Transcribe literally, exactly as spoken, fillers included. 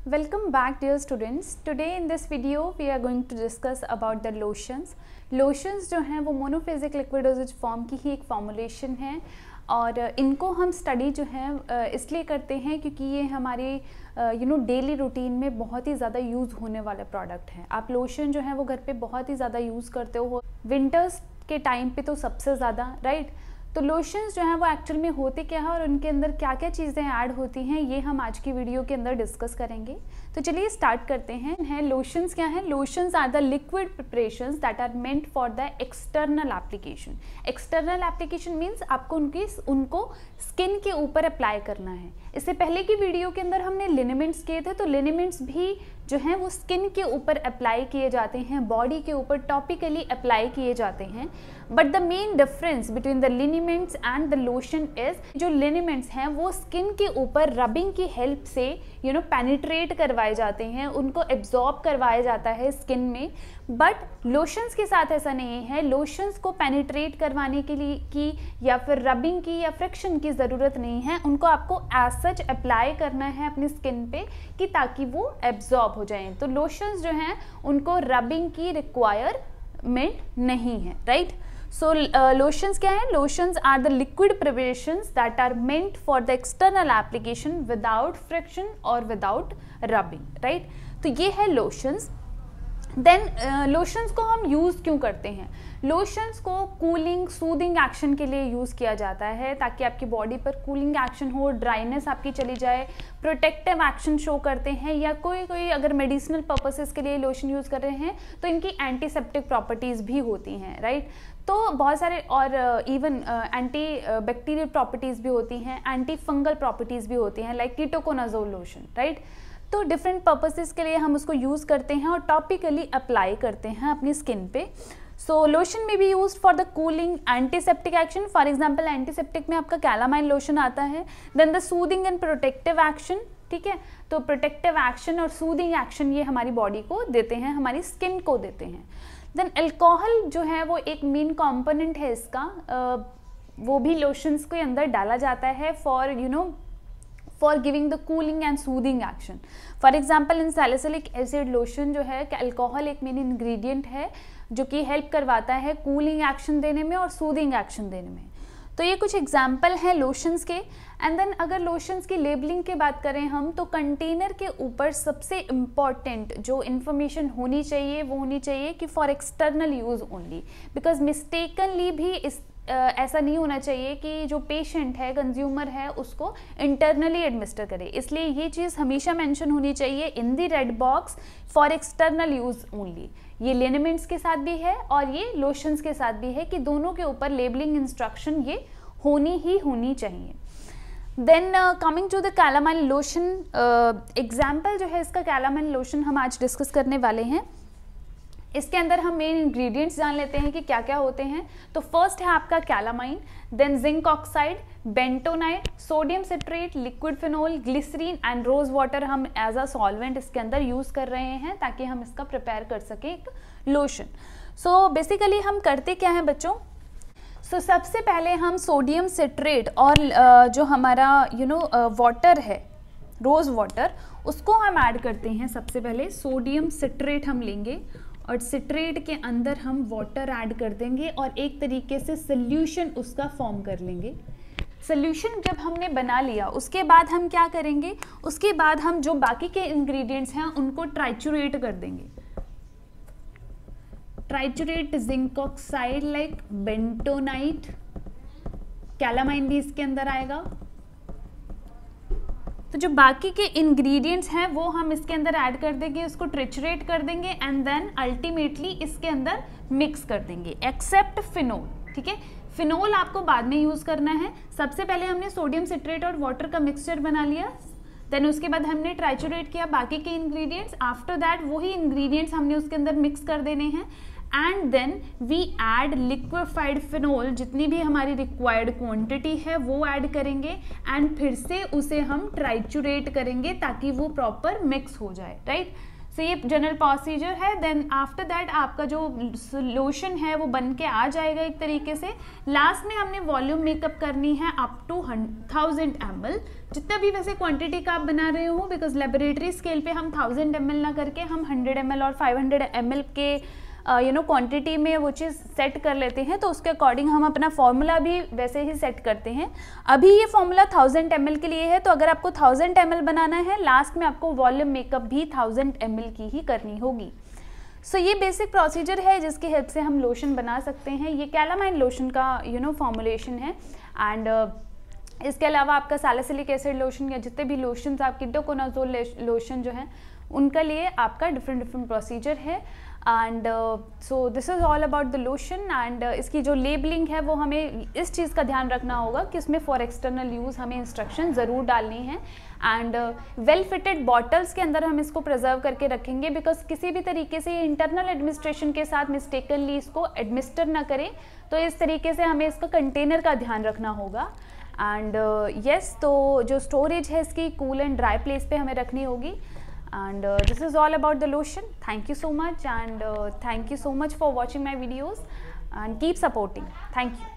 Welcome back dear students. Today in this video we are going to discuss about the lotions. Lotions जो हैं वो monophasic liquid doses form की ही एक formulation है और इनको हम स्टडी जो है इसलिए करते हैं क्योंकि ये हमारे यू नो डेली रूटीन में बहुत ही ज़्यादा यूज़ होने वाले प्रोडक्ट हैं। आप लोशन जो है वो घर पे बहुत ही ज़्यादा यूज़ करते हो विंटर्स के टाइम पे तो सबसे ज़्यादा, राइट। तो लोशंस जो हैं वो एक्चुअल में होते क्या है और उनके अंदर क्या क्या चीज़ें ऐड होती हैं ये हम आज की वीडियो के अंदर डिस्कस करेंगे। तो चलिए स्टार्ट करते हैं। है लोशंस क्या है? Lotions are the liquid preparations that are meant for the external application. External application means आपको उनकी उनको स्किन के ऊपर अप्लाई करना है। इससे पहले की वीडियो के अंदर हमने लिनेमेंट्स किए थे, तो लिनेमेंट्स भी जो हैं वो स्किन के ऊपर अप्लाई किए जाते हैं, बॉडी के ऊपर टॉपिकली अप्लाई किए जाते हैं। But the main difference between the liniments and the lotion is जो लिनेमेंट्स हैं वो स्किन के ऊपर रबिंग की हेल्प से यू नो पेनिट्रेट करवाए जाते हैं, उनको एब्जॉर्ब करवाया जाता है स्किन में। बट लोशंस के साथ ऐसा नहीं है। लोशंस को पेनिट्रेट करवाने के लिए की या फिर रबिंग की या फ्रिक्शन की ज़रूरत नहीं है, उनको आपको एज सच अप्लाई करना है अपनी स्किन पे कि ताकि वो एब्जॉर्ब हो जाएं। तो लोशंस जो हैं उनको रबिंग की रिक्वायरमेंट नहीं है, राइट। सो लोशंस क्या है? Lotions are the liquid preparations that are meant for the external application without friction और विदाउट रबिंग, राइट। तो ये है लोशंस। देन लोशंस को हम यूज़ क्यों करते हैं? लोशंस को कूलिंग सूदिंग एक्शन के लिए यूज़ किया जाता है ताकि आपकी बॉडी पर कूलिंग एक्शन हो, ड्राइनेस आपकी चली जाए, प्रोटेक्टिव एक्शन शो करते हैं। या कोई कोई अगर मेडिसिनल पर्पसेस के लिए लोशन यूज़ कर रहे हैं तो इनकी एंटीसेप्टिक प्रॉपर्टीज़ भी होती हैं, राइट। तो बहुत सारे और इवन एंटी बैक्टीरियल प्रॉपर्टीज़ भी होती हैं, एंटी फंगल प्रॉपर्टीज़ भी होती हैं लाइक कीटोकोनाजोल लोशन, राइट। तो डिफरेंट पर्पसेस के लिए हम उसको यूज़ करते हैं और टॉपिकली अप्लाई करते हैं अपनी स्किन पे। सो लोशन में भी use for the cooling antiseptic action. For example antiseptic में आपका कैलामाइन लोशन आता है। Then the soothing and protective action, ठीक है। तो प्रोटेक्टिव एक्शन और सूदिंग एक्शन ये हमारी बॉडी को देते हैं, हमारी स्किन को देते हैं। देन अल्कोहल जो है वो एक मेन कंपोनेंट है इसका, uh, वो भी लोशंस के अंदर डाला जाता है for you know for giving the cooling and soothing action. For example in salicylic acid lotion जो है अल्कोहल एक मेन इंग्रेडिएंट है जो कि हेल्प करवाता है कूलिंग एक्शन देने में और सूदिंग एक्शन देने में। तो ये कुछ एग्जाम्पल हैं लोशंस के। एंड देन अगर लोशंस की लेबलिंग की बात करें हम तो कंटेनर के ऊपर सबसे इम्पॉर्टेंट जो इन्फॉर्मेशन होनी चाहिए वो होनी चाहिए कि for external use only, because mistakenly भी इस Uh, ऐसा नहीं होना चाहिए कि जो पेशेंट है, कंज्यूमर है, उसको इंटरनली एडमिनिस्टर करे। इसलिए ये चीज़ हमेशा मेंशन होनी चाहिए in the red box for external use only. ये लिनेमेंट्स के साथ भी है और ये लोशंस के साथ भी है कि दोनों के ऊपर लेबलिंग इंस्ट्रक्शन ये होनी ही होनी चाहिए। Then coming to the calamine lotion, example जो है इसका कैलामाइन लोशन हम आज डिस्कस करने वाले हैं। इसके अंदर हम मेन इंग्रेडिएंट्स जान लेते हैं कि क्या क्या होते हैं। तो फर्स्ट है आपका calamine, then zinc oxide, bentonite, sodium citrate, liquid phenol, glycerine and rose water हम एज अ सॉल्वेंट इसके अंदर यूज कर रहे हैं ताकि हम इसका प्रिपेयर कर सकें एक लोशन। सो बेसिकली हम करते क्या हैं बच्चों? सो so, सबसे पहले हम सोडियम सिट्रेट और uh, जो हमारा यू नो वाटर है रोज वाटर, उसको हम ऐड करते हैं। सबसे पहले सोडियम सिट्रेट हम लेंगे और सिट्रेट के अंदर हम वाटर ऐड कर देंगे और एक तरीके से सोल्यूशन उसका फॉर्म कर लेंगे। सोल्यूशन जब हमने बना लिया उसके बाद हम क्या करेंगे? उसके बाद हम जो बाकी के इंग्रेडिएंट्स हैं उनको ट्राइचुरेट कर देंगे। Triturate zinc oxide like bentonite, calamine भी इसके अंदर आएगा। तो जो बाकी के इंग्रेडिएंट्स हैं वो हम इसके अंदर ऐड कर देंगे, उसको ट्रिचरेट कर देंगे एंड देन अल्टीमेटली इसके अंदर मिक्स कर देंगे एक्सेप्ट फिनोल, ठीक है। फिनोल आपको बाद में यूज़ करना है। सबसे पहले हमने सोडियम सिट्रेट और वाटर का मिक्सचर बना लिया, देन उसके बाद हमने ट्राइचुरेट किया बाकी के इंग्रेडिएंट्स। आफ्टर दैट वही इंग्रेडिएंट्स हमने उसके अंदर मिक्स कर देने हैं and then we add liquefied phenol, जितनी भी हमारी रिक्वायर्ड क्वांटिटी है वो ऐड करेंगे एंड फिर से उसे हम ट्राइचुरेट करेंगे ताकि वो प्रॉपर मिक्स हो जाए, राइट। सो so, ये जनरल प्रोसीजर है। देन आफ्टर दैट आपका जो लोशन है वो बन के आ जाएगा एक तरीके से। लास्ट में हमने वॉल्यूम मेकअप करनी है up to thousand M L, जितना भी वैसे क्वांटिटी का आप बना रहे हो, बिकॉज लेबोरेटरी स्केल पे हम थाउजेंड एम एल ना करके हम हंड्रेड एम एल और फाइव हंड्रेड एम एल के यू नो क्वांटिटी में वो चीज़ सेट कर लेते हैं, तो उसके अकॉर्डिंग हम अपना फॉर्मूला भी वैसे ही सेट करते हैं। अभी ये फॉर्मूला थाउजेंड एम एल के लिए है, तो अगर आपको थाउजेंड एम एल बनाना है, लास्ट में आपको वॉल्यूम मेकअप भी थाउजेंड एम एल की ही करनी होगी। सो so, ये बेसिक प्रोसीजर है जिसकी हेल्प से हम लोशन बना सकते हैं। ये कैलामाइन लोशन का यू नो फॉर्मुलेशन है। एंड uh, इसके अलावा आपका सैलिसिलिक एसिड लोशन या जितने भी लोशंस आप कीटोकोनाजोल लोशन जो हैं उनका लिए आपका डिफरेंट डिफरेंट प्रोसीजर है। And so this is all about the lotion. And इसकी जो लेबलिंग है वो हमें इस चीज़ का ध्यान रखना होगा कि इसमें फॉर एक्सटर्नल यूज़ हमें इंस्ट्रक्शन ज़रूर डालनी है। एंड वेल फिटेड बॉटल्स के अंदर हम इसको प्रिजर्व करके रखेंगे, बिकॉज किसी भी तरीके से ये इंटरनल एडमिनिस्ट्रेशन के साथ मिस्टेकनली इसको एडमिनिस्टर ना करें, तो इस तरीके से हमें इसका कंटेनर का ध्यान रखना होगा। एंड यस uh, yes, तो जो स्टोरेज है इसकी कूल एंड ड्राई प्लेस पे हमें रखनी होगी। And uh, this is all about the lotion. Thank you so much, and uh, thank you so much for watching my videos, and keep supporting. Thank you.